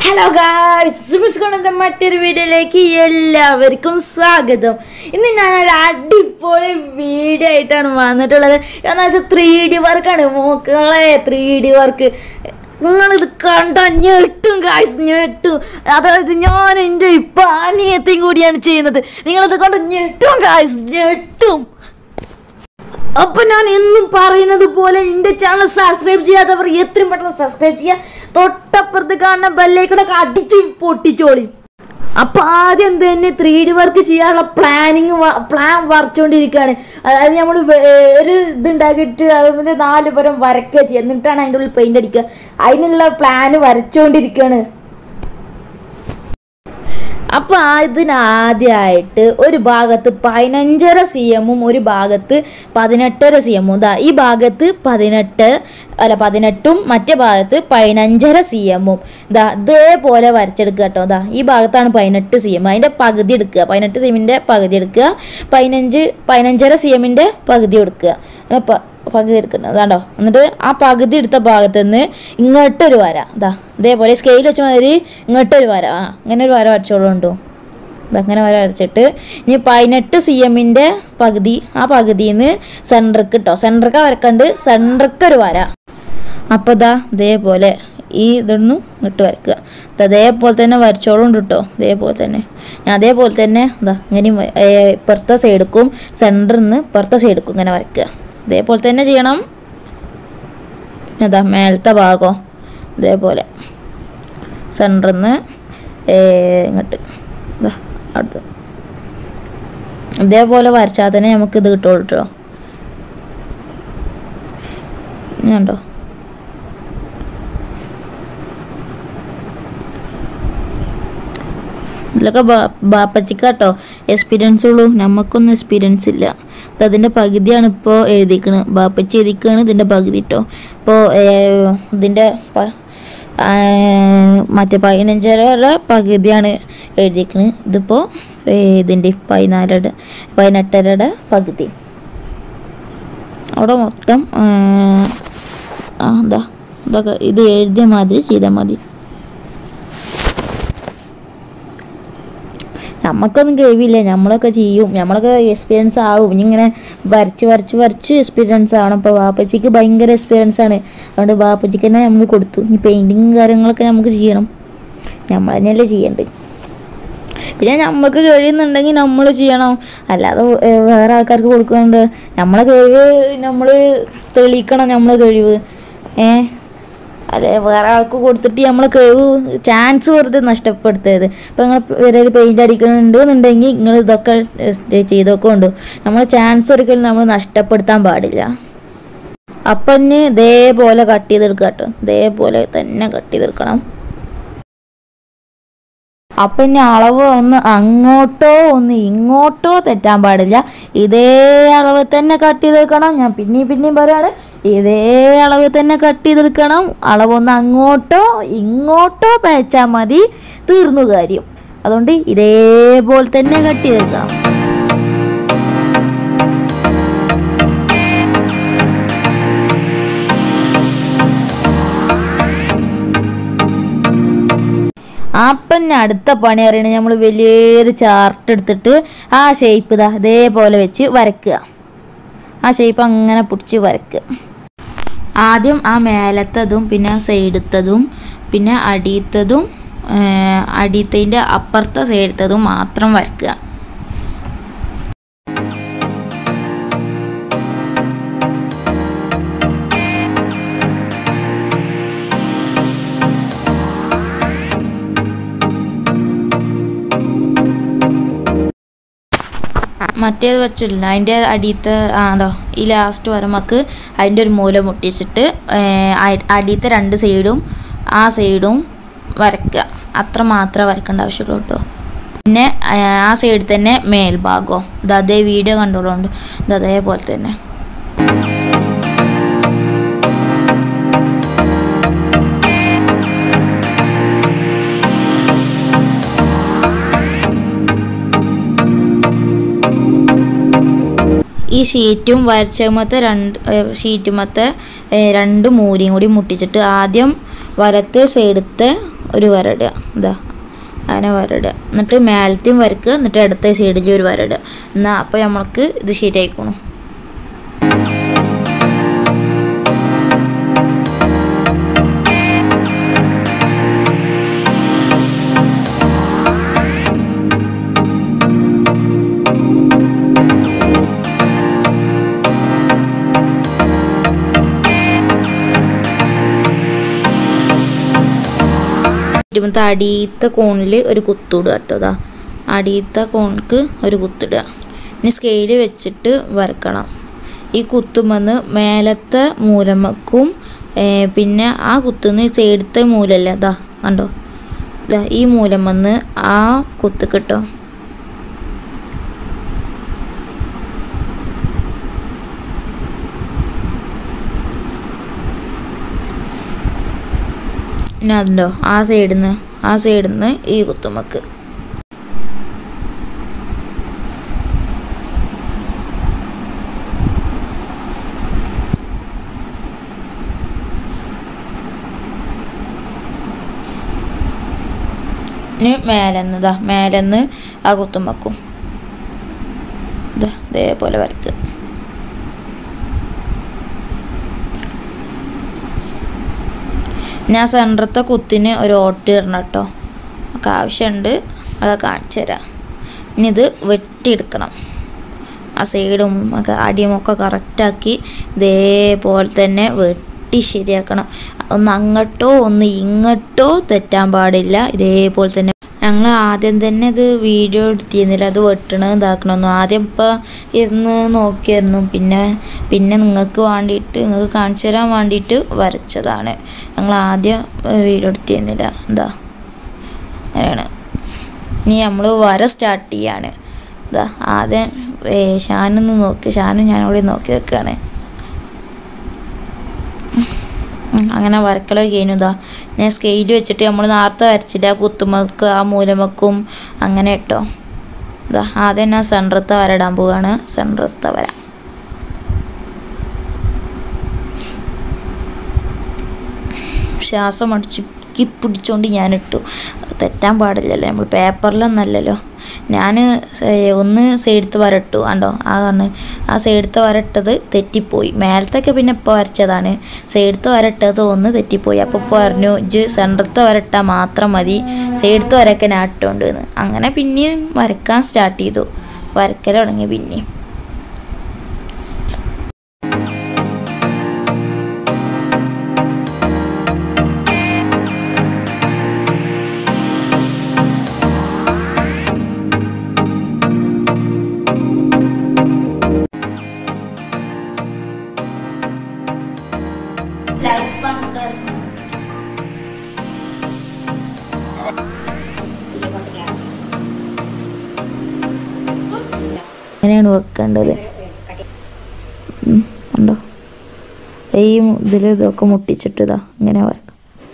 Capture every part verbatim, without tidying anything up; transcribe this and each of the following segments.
Hello guys, സുമിസ്കൊണ്ടൻ്റെ മറ്റൊരു വീഡിയോയിലേക്ക് എല്ലാവർക്കും സ്വാഗതം. ഇന്ന് ഞാനൊരു അടിപൊളി വീഡിയോ ആയിട്ടാണ് വന്നിട്ടുള്ളത്. എന്ന് വെച്ചാൽ ത്രീ ഡി വർക്കാണ് മോക്കളെ. ത്രീ ഡി വർക്ക് നിങ്ങളിത് കണ്ട ഞെട്ടും ഗായ്സ്, ഞെട്ടും. അതായത് ഞാൻ എൻ്റെ ഇപ്പം അനിയത്തെയും കൂടിയാണ് ചെയ്യുന്നത്. നിങ്ങളിത് കണ്ട് ഞെട്ടും ഗായ്സ്, ഞെട്ടും. അപ്പൊ ഞാൻ എന്നും പറയുന്നത് പോലെ എൻ്റെ ചാനൽ സബ്സ്ക്രൈബ് ചെയ്യാത്തവർ എത്രയും പെട്ടെന്ന് സബ്സ്ക്രൈബ് ചെയ്യുക. തൊട്ടപ്പുറത്ത് കാണുന്ന ബെല്ലൈക്കണൊക്കെ അടിച്ച് പൊട്ടിച്ചോളി. അപ്പൊ ആദ്യം തന്നെ ത്രീ ഡി വർക്ക് ചെയ്യാനുള്ള പ്ലാനിങ് പ്ലാൻ വരച്ചുകൊണ്ടിരിക്കുകയാണ്. അതായത് നമ്മൾ ഒരു ഇതുണ്ടാക്കിയിട്ട് അതിൻ്റെ നാല് പുരം വരയ്ക്കുക ചെയ്യുക, എന്നിട്ടാണ് അതിൻ്റെ ഉള്ളിൽ പെയിന്റ് അടിക്കുക. അതിനുള്ള പ്ലാന് വരച്ചുകൊണ്ടിരിക്കുകയാണ്. അപ്പോൾ അതിനാദ്യമായിട്ട് ഒരു ഭാഗത്ത് പതിനഞ്ചര സി എമ്മും ഒരു ഭാഗത്ത് പതിനെട്ടര സി എമ്മും ഇതാ ഈ ഭാഗത്ത് പതിനെട്ട് അല്ല പതിനെട്ടും മറ്റേ ഭാഗത്ത് പതിനഞ്ചര സി എമ്മും ഇതാ ഇതേപോലെ വരച്ചെടുക്കുക കേട്ടോ. ഇതാ ഈ ഭാഗത്താണ് പതിനെട്ട് സി എം, അതിൻ്റെ പകുതി എടുക്കുക. പതിനെട്ട് സി എമ്മിൻ്റെ പകുതി എടുക്കുക. പതിനഞ്ച് പതിനഞ്ചര സി എമ്മിൻ്റെ പകുതി എടുക്കുക. പകുതി എടുക്കണം അതാണ്ടോ. എന്നിട്ട് ആ പകുതി എടുത്ത ഭാഗത്ത് നിന്ന് ഇങ്ങോട്ടൊരു വര ഇതാ ഇതേപോലെ സ്കെയിൽ വെച്ച മാതിരി ഇങ്ങോട്ടൊരു വര, ആ അങ്ങനെ ഒരു വര വരച്ചോളുണ്ടോ. ഇതങ്ങനെ വര വരച്ചിട്ട് ഇനി പതിനെട്ട് സി എമ്മിൻ്റെ പകുതി, ആ പകുതിയിൽ നിന്ന് സെൻറ്റർക്ക് കേട്ടോ, സെൻറ്റർക്ക് വരക്കണ്ട് സെൻറ്റർക്കൊരു വര. അപ്പോൾ ഇതാ ഇതേപോലെ ഈ ഇതൊന്നും ഇട്ട് വരക്കുക. അതേപോലെ തന്നെ വരച്ചോളുണ്ട് കേട്ടോ. ഇതേപോലെ തന്നെ ഞാൻ അതേപോലെ തന്നെ ഇതാ ഇങ്ങനെ ഇപ്പുറത്തെ സൈഡെടുക്കും, സെൻറ്ററിൽ നിന്ന് ഇപ്പുറത്തെ സൈഡെടുക്കും, ഇങ്ങനെ വരയ്ക്കുക. ഇതേപോലെ തന്നെ ചെയ്യണം. അതാ മേലത്തെ ഭാഗം ഇതേപോലെ സെൻറ്ററിൽ നിന്ന് ഇങ്ങോട്ട് ഇതാ അടുത്ത് ഇതേപോലെ വരച്ചാൽ തന്നെ നമുക്ക് ഇത് കിട്ടുള്ളൂ കേട്ടോ. കണ്ടോ, ഇതിലൊക്കെ ബാപ്പച്ചിക്കാട്ടോ എക്സ്പീരിയൻസ് ഉള്ളൂ, നമുക്കൊന്നും എക്സ്പീരിയൻസ് ഇല്ല. അതിൻ്റെ പകുതിയാണ് ഇപ്പോൾ എഴുതിക്കണത്, ബാപ്പച്ചി എഴുതിക്കാണ് ഇതിൻ്റെ പകുതി കേട്ടോ. ഇപ്പോൾ ഇതിൻ്റെ മറ്റേ പതിനഞ്ചരയുടെ പകുതിയാണ് എഴുതിക്കണത്. ഇതിപ്പോൾ ഇതിൻ്റെ പതിനാലര പതിനെട്ടരയുടെ പകുതി. അവിടെ മൊത്തം എന്താ ഇതൊക്കെ ഇത് എഴുതിയ മാതിരി ചെയ്താൽ മതി. നമുക്കൊന്നും കഴിവില്ല, നമ്മളൊക്കെ ചെയ്യും, നമ്മളൊക്കെ എക്സ്പീരിയൻസ് ആവും. ഇനി ഇങ്ങനെ വരച്ച് വരച്ച് വരച്ച് എക്സ്പീരിയൻസ് ആവണം. അപ്പോൾ ബാപ്പച്ചിക്ക് ഭയങ്കര എക്സ്പീരിയൻസ് ആണ്, അതുകൊണ്ട് ബാപ്പച്ചിക്ക് തന്നെ നമ്മൾ കൊടുത്തു. ഇനി പെയിൻറ്റിങ് കാര്യങ്ങളൊക്കെ നമുക്ക് ചെയ്യണം, നമ്മൾ തന്നെയല്ലേ ചെയ്യേണ്ടത്. പിന്നെ നമ്മൾക്ക് കഴിയുന്നുണ്ടെങ്കിൽ നമ്മൾ ചെയ്യണം, അല്ലാതെ വേറെ ആൾക്കാർക്ക് കൊടുക്കുന്നുണ്ട്. നമ്മളെ കഴിവ് നമ്മൾ തെളിയിക്കണം, നമ്മളെ കഴിവ്. ഏ അല്ലെ വേറെ ആൾക്ക് കൊടുത്തിട്ട് നമ്മളെ കഴിവ് ചാൻസ് വെറുതെ നഷ്ടപ്പെടുത്തരുത്. ഇപ്പം നിങ്ങൾ വേറെ പെയിൻ്റ് അടിക്കുന്നുണ്ട് എന്നുണ്ടെങ്കിൽ നിങ്ങൾ ഇതൊക്കെ ചെയ്തൊക്കെ ഉണ്ട്. നമ്മൾ ചാൻസ് ഒരിക്കലും നമ്മൾ നഷ്ടപ്പെടുത്താൻ പാടില്ല. അപ്പം തന്നെ ഇതേപോലെ കട്ട് ചെയ്തെടുക്കുക കേട്ടോ, ഇതേപോലെ തന്നെ കട്ട് ചെയ്തെടുക്കണം. അപ്പം ഇനി അളവ് ഒന്ന് അങ്ങോട്ടോ ഒന്ന് ഇങ്ങോട്ടോ തെറ്റാൻ പാടില്ല. ഇതേ അളവ് തന്നെ കട്ട് ചെയ്തെടുക്കണം. ഞാൻ പിന്നെയും പിന്നെയും പറയാണ്, ഇതേ അളവ് തന്നെ കട്ട് ചെയ്തെടുക്കണം. അളവൊന്ന് അങ്ങോട്ടോ ഇങ്ങോട്ടോ പേച്ചാൽ മതി, തീർന്നു കാര്യം. അതുകൊണ്ട് ഇതേപോലെ തന്നെ കട്ട് ചെയ്തെടുക്കണം. അപ്പം അടുത്ത പണി അറിയണത് നമ്മൾ വലിയൊരു ചാർട്ട് എടുത്തിട്ട് ആ ഷേപ്പ് ഇതാ ഇതേപോലെ വെച്ച് വരയ്ക്കുക. ആ ഷേപ്പ് അങ്ങനെ പിടിച്ച് വരയ്ക്കുക. ആദ്യം ആ മേലത്തതും പിന്നെ സൈഡത്തതും പിന്നെ അടിയത്തതും അടിയത്തതിൻ്റെ അപ്പുറത്തെ സൈഡത്തതും മാത്രം വരയ്ക്കുക. മറ്റേത് വെച്ചില്ല, അതിൻ്റെ അടിയത്തെ ആണോ ഈ ലാസ്റ്റ് വരമക്ക് അതിൻ്റെ ഒരു മൂല മുട്ടിച്ചിട്ട് അടിയത്തെ രണ്ട് സൈഡും ആ സൈഡും വരയ്ക്കുക. അത്ര മാത്രമേ വരയ്ക്കേണ്ട ആവശ്യമുള്ളൂ കേട്ടോ. പിന്നെ ആ സൈഡിൽ തന്നെ മേൽഭാഗമോ ഇത് അതേ വീഡിയോ കണ്ടോളുണ്ട്, ഇത് അതേപോലെ തന്നെ. ഈ ഷീറ്റും വരച്ചമത്തെ രണ്ട് ഷീറ്റുമത്തെ രണ്ട് മൂലയും കൂടി മുട്ടിച്ചിട്ട് ആദ്യം വലത്തെ സൈഡത്തെ ഒരു വര ഇടുക. ഇതാ അങ്ങനെ വര ഇടുക. എന്നിട്ട് മേലത്തെയും വരക്കുക. എന്നിട്ട് അടുത്ത സൈഡിൽ ഒരു വര ഇടുക. എന്നാൽ അപ്പോൾ നമ്മൾക്ക് ഇത് ശരിയായിക്കോണം. ഇരുപത്തി അടിയത്തെ കോണിൽ ഒരു കുത്തിടുക കേട്ടോ. അതാ അടിയത്തെ കോണിക്ക് ഒരു കുത്തിടുക. ഇനി സ്കെയിൽ വെച്ചിട്ട് വരക്കണം. ഈ കുത്തുമെന്ന് മേലത്തെ മൂലമക്കും പിന്നെ ആ കുത്തുന്ന സൈഡത്തെ മൂലല്ലേ അതാ കണ്ടോ. ഇതാ ഈ മൂലം വന്ന് ആ കുത്ത് കിട്ടോ. പിന്നെ അതുണ്ടോ ആ സൈഡിൽ നിന്ന് ആ സൈഡിൽ നിന്ന് ഈ കുത്തുമക്ക്. ഇനി മേലെന്ന് ഇതാ മേലെന്ന് ആ കുത്തുമക്കും ഇതാ ഇതേപോലെ വരയ്ക്കുക. ഞാൻ സെൻറ്ററത്തെ കുത്തിന് ഒരു ഓട്ട് ഇടണം കേട്ടോ. ഒക്കെ ആവശ്യമുണ്ട്, അതൊക്കെ കാണിച്ചു തരാം. ഇനി ഇത് വെട്ടിയെടുക്കണം. ആ സൈഡും ഒക്കെ അടിയുമൊക്കെ കറക്റ്റാക്കി ഇതേപോലെ തന്നെ വെട്ടി ശരിയാക്കണം. ഒന്ന് അങ്ങോട്ടോ ഒന്ന് ഇങ്ങോട്ടോ തെറ്റാൻ പാടില്ല. ഇതേപോലെ തന്നെ ഞങ്ങൾ ആദ്യം തന്നെ ഇത് വീഡിയോ എടുത്തിരുന്നില്ല, അത് വെട്ടണം ഇതാക്കണമെന്നു. ആദ്യം ഇപ്പോൾ ഇരുന്ന് നോക്കിയായിരുന്നു. പിന്നെ പിന്നെ നിങ്ങൾക്ക് വേണ്ടിയിട്ട് നിങ്ങൾക്ക് കാണിച്ചു തരാൻ വേണ്ടിയിട്ട് വരച്ചതാണ്. ഞങ്ങൾ ആദ്യം വീഡിയോ എടുത്തിരുന്നില്ല. എന്താ അങ്ങനെയാണ്. ഇനി നമ്മൾ വര സ്റ്റാർട്ട് ചെയ്യാണ്. ഇതാ ആദ്യം ഷാനൊന്ന് നോക്കി ഷാനും ഞാനോടെ നോക്കി വെക്കുകയാണ്. അങ്ങനെ വരക്കലൊക്കെ കഴിഞ്ഞു. ഇതാ ഞാൻ സ്കെയിൽ വെച്ചിട്ട് നമ്മൾ നേരത്തെ വരച്ചില്ല കുത്തുമക്ക് ആ മൂലമക്കും അങ്ങനെ കേട്ടോ. ഇതാ ആദ്യം ഞാൻ സെൻറ്ററത്തെ വര ഇടാൻ പോവുകയാണ്. സെൻറ്ററത്തെ വര ശ്വാസം അടിച്ച് പിടിച്ചോണ്ട് ഞാനിട്ടു. തെറ്റാൻ പാടില്ലല്ലോ, നമ്മൾ പേപ്പറിലൊന്നല്ലല്ലോ. ഞാൻ ഒന്ന് സൈഡത്തെ വരട്ടു കണ്ടോ. അതാണ് ആ സൈഡത്തെ വരട്ടത് തെറ്റിപ്പോയി. മേലത്തൊക്കെ പിന്നെ ഇപ്പോൾ വരച്ചതാണ്. സൈഡത്തെ വരട്ടത് ഒന്ന് തെറ്റിപ്പോയി. അപ്പോൾ ഇപ്പോൾ പറഞ്ഞു ഇജ്ജ് സെൻറ്ററത്തെ വരട്ടാൽ മാത്രം മതി, സൈഡത്തെ വരക്കെ ഞാൻ ഇട്ടുകൊണ്ട് എന്ന്. അങ്ങനെ പിന്നെയും വരക്കാൻ സ്റ്റാർട്ട് ചെയ്തു. വരക്കൽ തുടങ്ങി പിന്നെയും. അങ്ങനെയാണ് വെക്കേണ്ടത്. ഉണ്ടോ ഈ ഇതിൽ ഇതൊക്കെ മുട്ടിച്ചിട്ടതാ ഇങ്ങനെ വരക്കാം.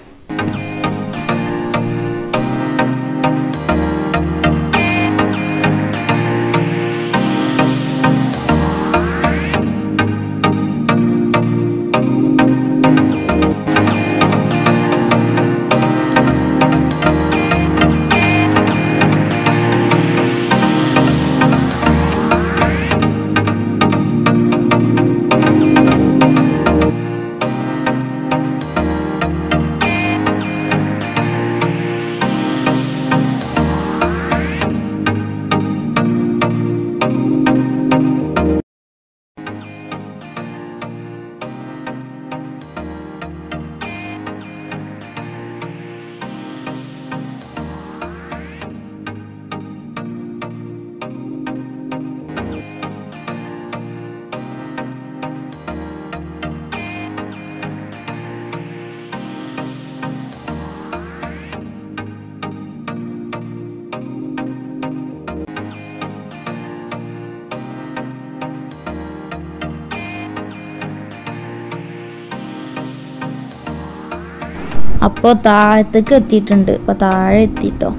അപ്പോൾ താഴത്തേക്ക് എത്തിയിട്ടുണ്ട്. അപ്പോൾ താഴെ എത്തിയിട്ടോ.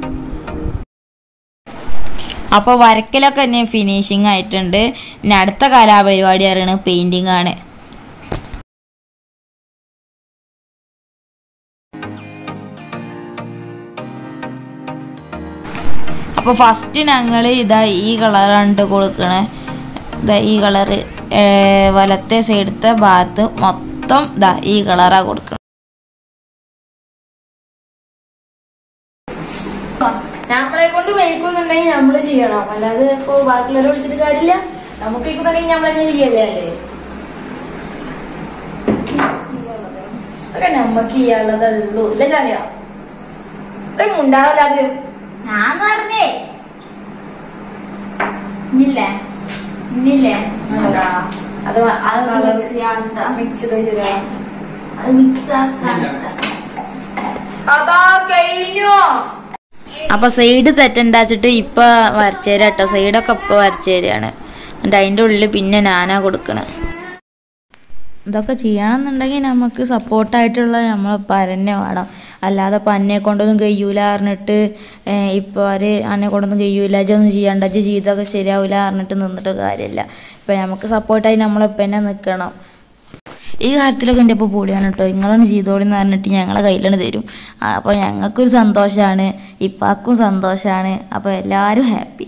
അപ്പോൾ വരക്കലൊക്കെ തന്നെ ഫിനിഷിങ് ആയിട്ടുണ്ട്. ഇനി അടുത്ത കലാപരിപാടി അറിയണത് പെയിൻറ്റിങ് ആണ്. അപ്പോൾ ഫസ്റ്റ് ഞങ്ങൾ ഇതാ ഈ കളറാണ് കൊടുക്കണേ. ഇതാ ഈ കളറ് വലത്തെ സൈഡത്തെ ഭാഗത്ത് മൊത്തം ഇതാ ഈ കളറാണ് കൊടുക്കണം. നമ്മളെ കൊണ്ട് വയ്ക്കുന്നുണ്ടെങ്കിൽ നമ്മൾ ചെയ്യണം, അല്ലാതെ ഇപ്പൊ ബാക്കിയുള്ളവരെ വിളിച്ചിട്ട് കാര്യമില്ല. നമുക്ക് വയ്ക്കുന്നുണ്ടെങ്കിൽ നമ്മൾ തന്നെ ചെയ്യല്ലേ അല്ലേ? അതൊക്കെ നമ്മക്ക് ചെയ്യാനുള്ളതുള്ളൂ ഇല്ല ചാലിയോ? ഇതൊന്നും ഉണ്ടാവില്ല. അത് ഞാൻ പറഞ്ഞേ ഇന്നില്ലേ ഇന്നില്ലേ അത് മിക്സ് ചെയ്ത് അത് മിക്സ് ആക്കാൻ അതാ കഴിഞ്ഞു. അപ്പൊ സൈഡ് തെറ്റുണ്ടാച്ചിട്ട് ഇപ്പൊ വരച്ചേരാ കേട്ടോ. സൈഡൊക്കെ ഇപ്പൊ വരച്ചേരാണ്. എന്നിട്ട് അതിൻ്റെ ഉള്ളിൽ പിന്നെ ഞാനാ കൊടുക്കണേ. ഇതൊക്കെ ചെയ്യണമെന്നുണ്ടെങ്കിൽ നമുക്ക് സപ്പോർട്ടായിട്ടുള്ള നമ്മളെ പരന്നെ വേണം. അല്ലാതെ ഇപ്പം അന്നെ കൊണ്ടൊന്നും കഴിയൂല പറഞ്ഞിട്ട് ഇപ്പോൾ അവർ അന്നെ കൊണ്ടൊന്നും കഴിയൂല, ഇതൊന്നും ചെയ്യണ്ട, ഇജ്ജ് ചെയ്തൊക്കെ ശരിയാവില്ല പറഞ്ഞിട്ട് നിന്നിട്ട് കാര്യമില്ല. ഇപ്പം നമുക്ക് സപ്പോർട്ടായി നമ്മളെപ്പം തന്നെ നിൽക്കണം. ഈ കാര്യത്തിലൊക്കെ എൻ്റെ ഇപ്പോൾ പൊളിയാണ് കേട്ടോ. നിങ്ങളൊന്ന് ചെയ്തോളിന്ന് പറഞ്ഞിട്ട് ഞങ്ങളെ കയ്യിലാണ് തരും. അപ്പോൾ ഞങ്ങൾക്കൊരു സന്തോഷമാണ്, ഇപ്പാക്കും സന്തോഷമാണ്. അപ്പോൾ എല്ലാവരും ഹാപ്പി.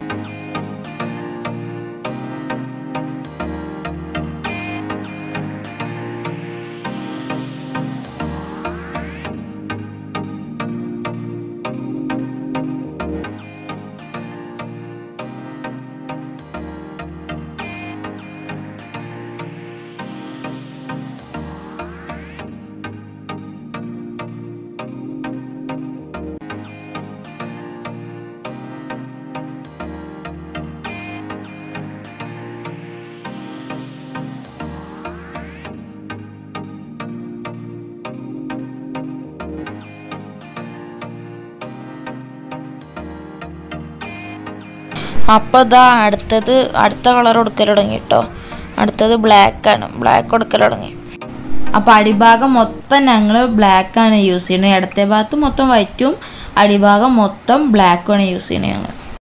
അപ്പോൾ ഇതാ അടുത്തത് അടുത്ത കളർ കൊടുക്കൽ തുടങ്ങി കേട്ടോ. അടുത്തത് ബ്ലാക്കാണ്. ബ്ലാക്ക് കൊടുക്കൽ തുടങ്ങി. അപ്പോൾ അടിഭാഗം മൊത്തം ഞങ്ങൾ ബ്ലാക്കാണ് യൂസ് ചെയ്യുന്നത്. ഇടത്തെ ഭാഗത്ത് മൊത്തം വൈറ്റും അടിഭാഗം മൊത്തം ബ്ലാക്കുമാണ് യൂസ് ചെയ്യുന്നത് ഞങ്ങൾ.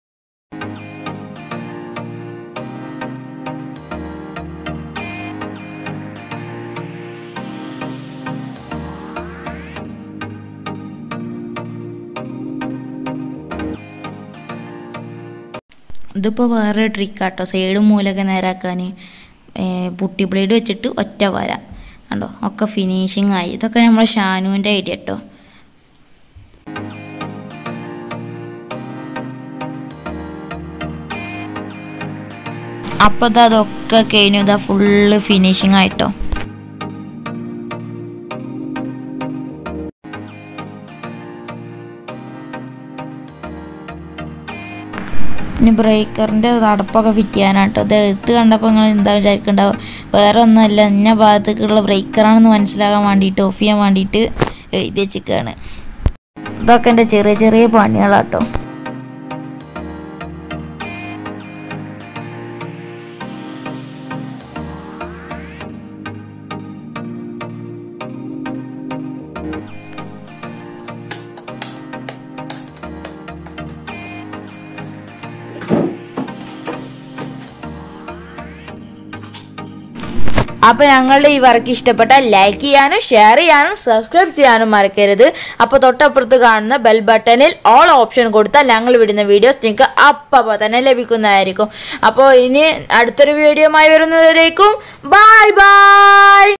ഇതിപ്പോൾ വേറെ ട്രിക്കാട്ടോ. സൈഡും മൂലൊക്കെ നേരാക്കാൻ പുട്ടി ബ്ലേഡ് വെച്ചിട്ട് ഒറ്റ വര കണ്ടോ, ഒക്കെ ഫിനിഷിങ് ആയി. ഇതൊക്കെ നമ്മളെ ഷാനുവിൻ്റെ ഐഡിയ കേട്ടോ. അപ്പോൾ ഇതാ അതൊക്കെ കഴിഞ്ഞു. ഇതാ ഫുള്ള് ഫിനിഷിങ് ആയിട്ടോ. ഇനി ബ്രേക്കറിൻ്റെ അടപ്പൊക്കെ ഫിറ്റ് ചെയ്യാനാട്ടോ. ഇത് എഴുത്ത് കണ്ടപ്പോൾ നിങ്ങൾ എന്താ വിചാരിക്കണ്ടാവും, വേറെ ഒന്നുമല്ല, ഇന്ന ഭാഗത്തേക്കുള്ള ബ്രേക്കറാണെന്ന് മനസ്സിലാകാൻ വേണ്ടിയിട്ട് ഓഫ് ചെയ്യാൻ വേണ്ടിയിട്ട് എഴുതി വെച്ചിരിക്കുകയാണ്. ഇതൊക്കെ എൻ്റെ ചെറിയ ചെറിയ പണികളാട്ടോ. അപ്പോൾ ഞങ്ങളുടെ ഈ വർക്ക് ഇഷ്ടപ്പെട്ടാൽ ലൈക്ക് ചെയ്യാനും ഷെയർ ചെയ്യാനും സബ്സ്ക്രൈബ് ചെയ്യാനും മറക്കരുത്. അപ്പോൾ തൊട്ടപ്പുറത്ത് കാണുന്ന ബെൽ ബട്ടണിൽ ഓൾ ഓപ്ഷൻ കൊടുത്താൽ ഞങ്ങൾ വിടുന്ന വീഡിയോസ് നിങ്ങൾക്ക് അപ്പോൾ തന്നെ ലഭിക്കുന്നതായിരിക്കും. അപ്പോൾ ഇനി അടുത്തൊരു വീഡിയോയുമായി വരുന്നവരേക്കും ബൈ ബൈ.